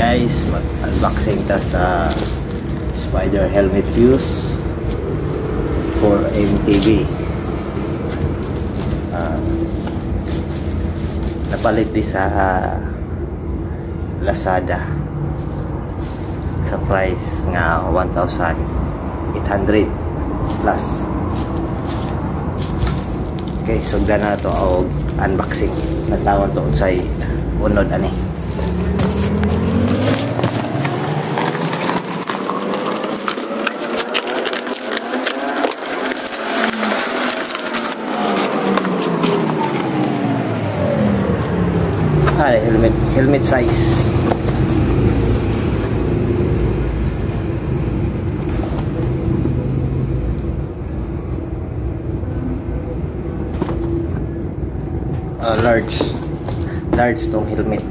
Guys, mag-unboxing ta sa Spyder helmet fuse for MTV. Napalit di sa Lazada sa price nga 1,800 plus. Okay, sugdan na to og unboxing. Natawon to unsay unod ani. Helmet size. Large tong helmet.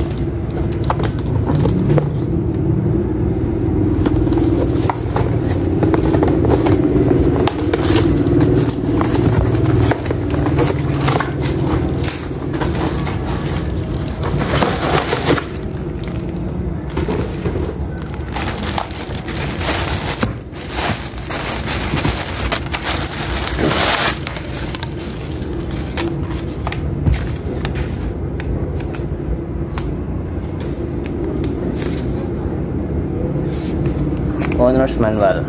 Owner's manual.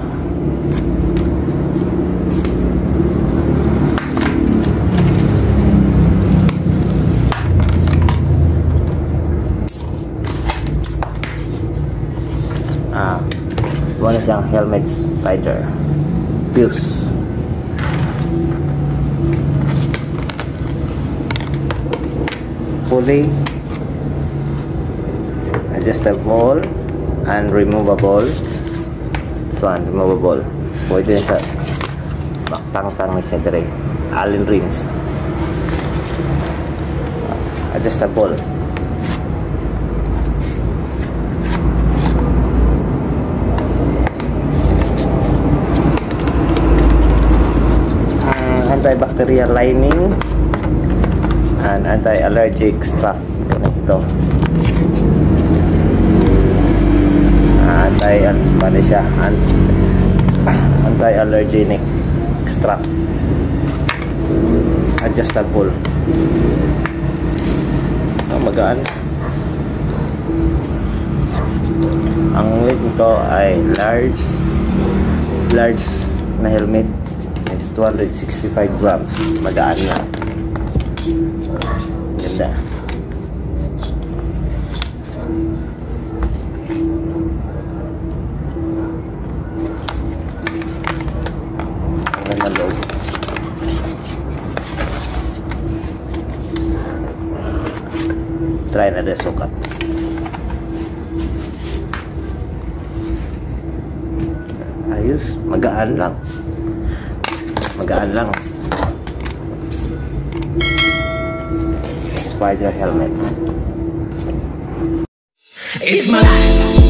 One is yung helmet spyder fuse. Fully adjustable and removable. Removable. Pwede sa maktang-tang ni siya dire. Allen rings. Adjustable. Antibacterial lining and anti-allergic strap. Ito. Anti-allergenic strap, adjustable. Magaan. Ang weight nito ay large na helmet is 265 grams. Magaan na. Ganda. Try na din sukat. Ayos, magaan lang. Spyder helmet. It's my life.